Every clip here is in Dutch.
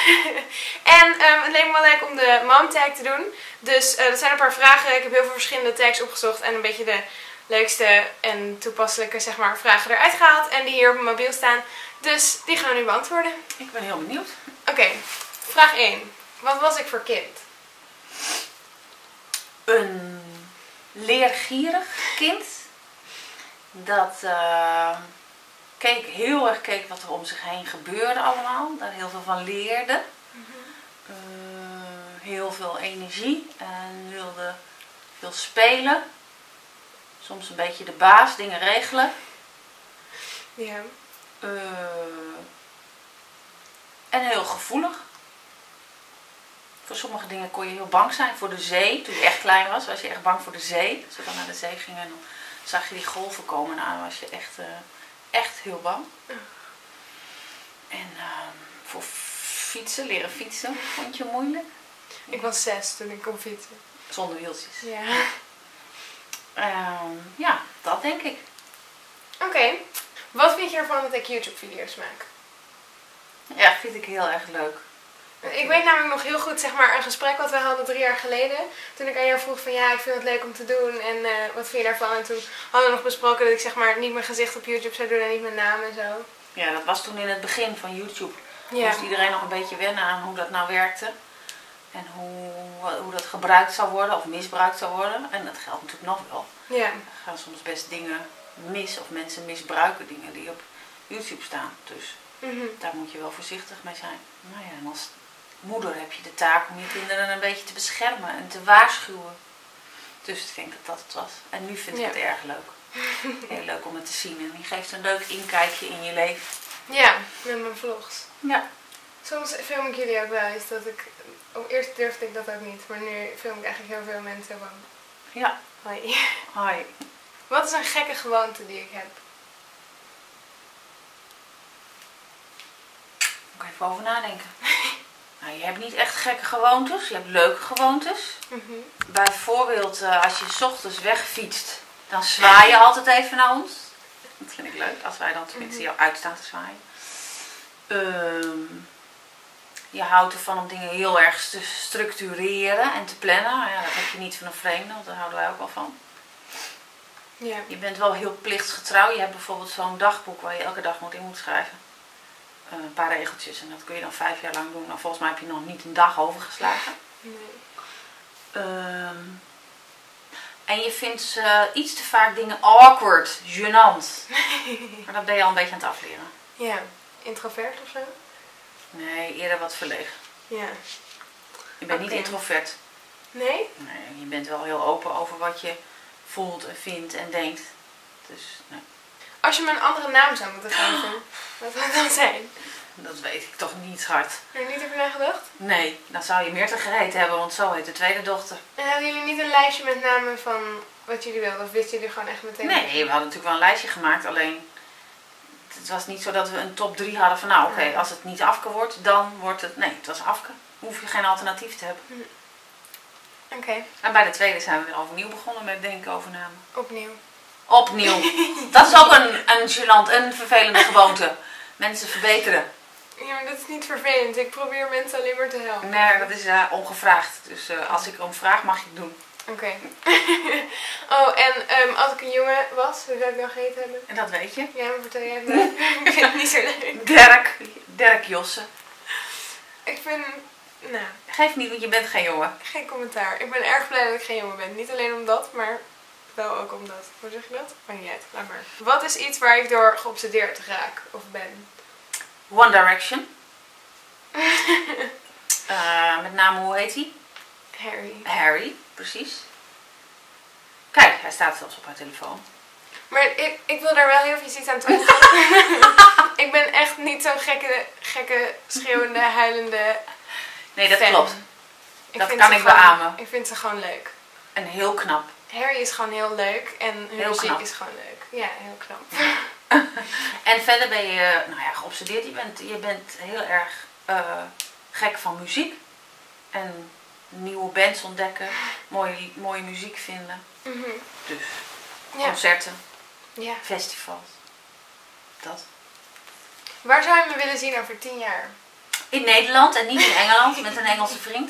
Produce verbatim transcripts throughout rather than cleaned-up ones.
En um, het leek me wel leuk om de mom tag te doen. Dus uh, er zijn een paar vragen. Ik heb heel veel verschillende tags opgezocht en een beetje de leukste en toepasselijke zeg maar, vragen eruit gehaald. En die hier op mijn mobiel staan. Dus die gaan we nu beantwoorden. Ik ben heel benieuwd. Oké, okay. Vraag één. Wat was ik voor kind? Een leergierig kind. Dat uh, keek, heel erg keek wat er om zich heen gebeurde allemaal. Daar heel veel van leerde. Mm-hmm. uh, heel veel energie. En wilde veel spelen. Soms een beetje de baas, dingen regelen. Ja. Uh, en heel gevoelig. Voor sommige dingen kon je heel bang zijn. Voor de zee, toen je echt klein was, was je echt bang voor de zee. Als we dan naar de zee gingen, dan zag je die golven komen. Nou, dan was je echt, uh, echt heel bang. Uh. En uh, voor fietsen, leren fietsen, vond je moeilijk? Ik was zes toen ik kon fietsen. Zonder wieltjes. Ja. Uh, ja, dat denk ik. Oké. Okay. Wat vind je ervan dat ik YouTube-video's maak? Ja, vind ik heel erg leuk. Ik weet namelijk nog heel goed, zeg maar, een gesprek wat we hadden drie jaar geleden. Toen ik aan jou vroeg van ja, ik vind het leuk om te doen en uh, wat vind je daarvan? En toen hadden we nog besproken dat ik zeg maar niet mijn gezicht op YouTube zou doen en niet mijn naam en zo. Ja, dat was toen in het begin van YouTube. Ja. Moest iedereen nog een beetje wennen aan hoe dat nou werkte. En hoe, hoe dat gebruikt zou worden of misbruikt zou worden. En dat geldt natuurlijk nog wel. Ja. Er gaan soms best dingen mis of mensen misbruiken dingen die op YouTube staan. Dus mm-hmm. daar moet je wel voorzichtig mee zijn. Nou ja, en als moeder heb je de taak om je kinderen een beetje te beschermen en te waarschuwen. Dus ik denk dat dat het was. En nu vind ik ja. het erg leuk. Heel leuk om het te zien. En die geeft een leuk inkijkje in je leven. Ja, met mijn vlogs. Ja. Soms film ik jullie ook wel eens dat ik... Oh, eerst durfde ik dat ook niet, maar nu film ik eigenlijk heel veel mensen van... Ja. Hoi. Hoi. Wat is een gekke gewoonte die ik heb? Moet ik even over nadenken. Nou, je hebt niet echt gekke gewoontes, je hebt leuke gewoontes. Mm-hmm. Bijvoorbeeld uh, als je 's ochtends wegfietst, dan zwaai je altijd even naar ons. Dat vind ik leuk, als wij dan tenminste mm-hmm. jou uitstaan te zwaaien. Um, je houdt ervan om dingen heel erg te structureren en te plannen. Ja, dat heb je niet van een vreemde, want daar houden wij ook wel van. Ja. Je bent wel heel plichtsgetrouw. Je hebt bijvoorbeeld zo'n dagboek waar je elke dag moet in moet schrijven. Uh, een paar regeltjes en dat kun je dan vijf jaar lang doen. Nou, volgens mij heb je nog niet een dag overgeslagen. Nee. Um, en je vindt uh, iets te vaak dingen awkward, gênant. Maar dat ben je al een beetje aan het afleren. Ja, introvert of zo? Nee, eerder wat verlegen. Ja. Je bent okay. niet introvert. Nee? Nee, je bent wel heel open over wat je voelt en vindt en denkt. Dus, nee. Als je me een andere naam zou moeten geven, wat zou het dan zijn? Dat weet ik toch niet, schat. Heb je niet over nagedacht? Nee, dan zou je Meerte geheten hebben, want zo heet de tweede dochter. En hadden jullie niet een lijstje met namen van wat jullie wilden? Of wisten jullie gewoon echt meteen? Nee, we hadden natuurlijk wel een lijstje gemaakt, alleen... Het was niet zo dat we een top drie hadden van nou oké, okay, ja. als het niet Afke wordt, dan wordt het... Nee, het was Afke. Hoef je geen alternatief te hebben. Hm. Oké. Okay. En bij de tweede zijn we weer overnieuw begonnen met denken over namen. Opnieuw. Opnieuw. Dat is ook een, een gênant, een vervelende gewoonte. Mensen verbeteren. Ja, maar dat is niet vervelend. Ik probeer mensen alleen maar te helpen. Nee, dat is uh, ongevraagd. Dus uh, als ik erom vraag, mag je het doen. Oké. Okay. Oh, en um, als ik een jongen was, hoe zou ik dan geheten hebben? En dat weet je. Ja, maar vertel jij het me. Ik vind het niet zo leuk. Dirk. Dirk Josse. Ik vind... Nou... Geef niet, want je bent geen jongen. Geen commentaar. Ik ben erg blij dat ik geen jongen ben. Niet alleen om dat, maar wel ook om dat. Hoe zeg je dat? Maar niet uit. Laat maar. Wat is iets waar ik door geobsedeerd raak of ben? One Direction. uh, met name, hoe heet hij? Harry. Harry, precies. Kijk, hij staat zelfs op haar telefoon. Maar ik, ik wil daar wel heel veel iets aan toevoegen. Ik ben echt niet zo'n gekke, gekke, schreeuwende, huilende Nee, dat fan. klopt. Ik dat vind kan ik gewoon, beamen. Ik vind ze gewoon leuk. En heel knap. Harry is gewoon heel leuk en hun heel muziek knap. is gewoon leuk. Ja, heel knap. Ja. En verder ben je, nou ja, geobsedeerd. Je bent, je bent heel erg uh, gek van muziek. En nieuwe bands ontdekken. Mooie, mooie muziek vinden. Mm-hmm. Dus ja. concerten. Ja. Festivals. Dat. Waar zou je me willen zien over tien jaar? In Nederland en niet in Engeland met een Engelse vriend.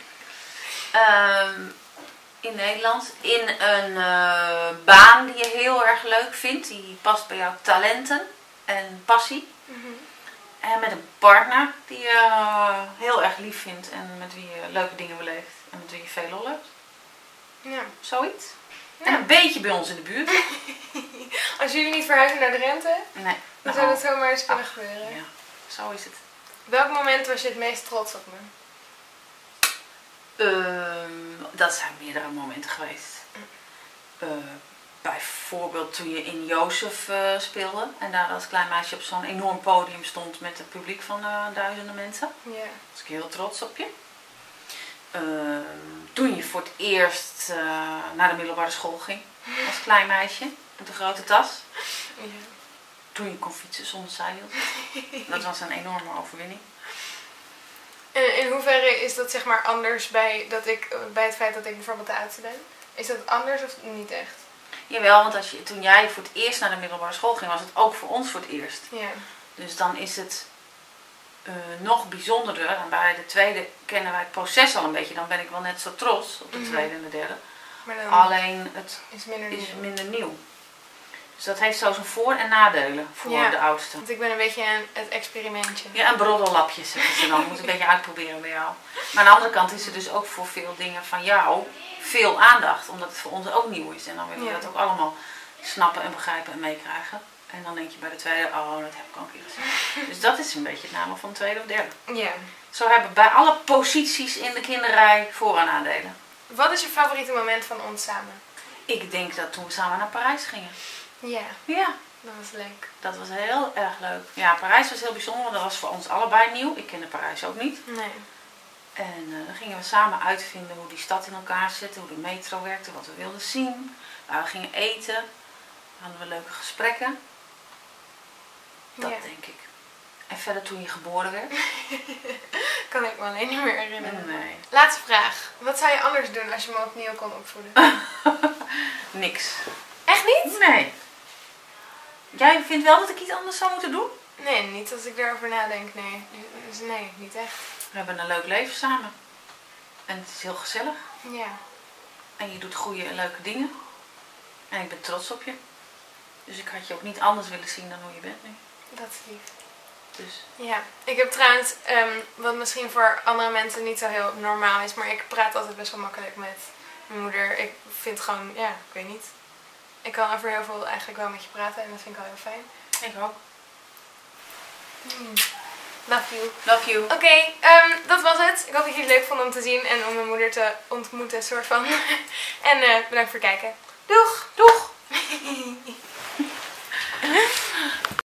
Um, in Nederland. In een uh, baan die je heel erg leuk vindt. Die past bij jouw talenten en passie. Mm-hmm. En met een partner die je uh, heel erg lief vindt. En met wie je leuke dingen beleeft. En met wie je veel lol hebt. Ja. Zoiets. Ja. En een beetje bij ons in de buurt. Als jullie niet verhuizen naar Drenthe, Nee. dan Nou, zou dat zomaar eens kunnen ach, gebeuren. Ja, zo is het. Welk moment was je het meest trots op me? Uh, dat zijn meerdere momenten geweest. Uh, bijvoorbeeld toen je in Jozef uh, speelde. En daar als klein meisje op zo'n enorm podium stond met een publiek van uh, duizenden mensen. Ja. Daar was ik heel trots op je. Uh, toen je voor het eerst uh, naar de middelbare school ging. Als klein meisje. Met een grote tas. Ja. Toen je kon fietsen zonder zijwiel. Dat was een enorme overwinning. En in hoeverre is dat zeg maar anders bij, dat ik, bij het feit dat ik bijvoorbeeld de oudste ben? Is dat anders of niet echt? Jawel, want als je, toen jij voor het eerst naar de middelbare school ging, was het ook voor ons voor het eerst. Ja. Dus dan is het uh, nog bijzonderder. En bij de tweede kennen wij het proces al een beetje. Dan ben ik wel net zo trots op de Mm-hmm. tweede en de derde. Maar dan Alleen het is minder is nieuw. minder nieuw. Dus dat heeft zo zijn voor- en nadelen voor Ja. de oudste. Want ik ben een beetje een, het experimentje. Ja, een broddellapje zeggen ze dan. Moet een beetje uitproberen bij jou. Maar aan de andere kant is er dus ook voor veel dingen van jou veel aandacht. Omdat het voor ons ook nieuw is. En dan willen we Ja. dat ook allemaal snappen en begrijpen en meekrijgen. En dan denk je bij de tweede, oh dat heb ik al een keer gezien. Dus dat is een beetje het nadeel van de tweede of derde. Ja. Zo hebben bij alle posities in de kinderrij voor- en nadelen. Wat is je favoriete moment van ons samen? Ik denk dat toen we samen naar Parijs gingen. Ja, Ja, dat was leuk. dat was heel erg leuk. Ja, Parijs was heel bijzonder, want dat was voor ons allebei nieuw. Ik kende Parijs ook niet. Nee. En uh, dan gingen we samen uitvinden hoe die stad in elkaar zette, hoe de metro werkte, wat we wilden zien. Waar we gingen eten. Dan hadden we leuke gesprekken. Dat Ja. denk ik. En verder toen je geboren werd? Kan ik me alleen niet meer herinneren. Nee. Laatste vraag. Wat zou je anders doen als je me opnieuw kon opvoeden? Niks. Echt niet? Nee. Jij vindt wel dat ik iets anders zou moeten doen? Nee, niet als ik erover nadenk. Nee. Dus nee, niet echt. We hebben een leuk leven samen. En het is heel gezellig. Ja. En je doet goede en leuke dingen. En ik ben trots op je. Dus ik had je ook niet anders willen zien dan hoe je bent nu. Dat is lief. Dus Ja, ik heb trouwens, um, wat misschien voor andere mensen niet zo heel normaal is, maar ik praat altijd best wel makkelijk met mijn moeder. Ik vind gewoon, ja, ik weet niet. Ik kan over heel veel eigenlijk wel met je praten en dat vind ik wel heel fijn. ik ook. Mm. Love you. Love you. Oké, okay, um, dat was het. Ik hoop dat jullie het leuk vonden om te zien en om mijn moeder te ontmoeten, soort van. En uh, bedankt voor het kijken. Doeg! Doeg!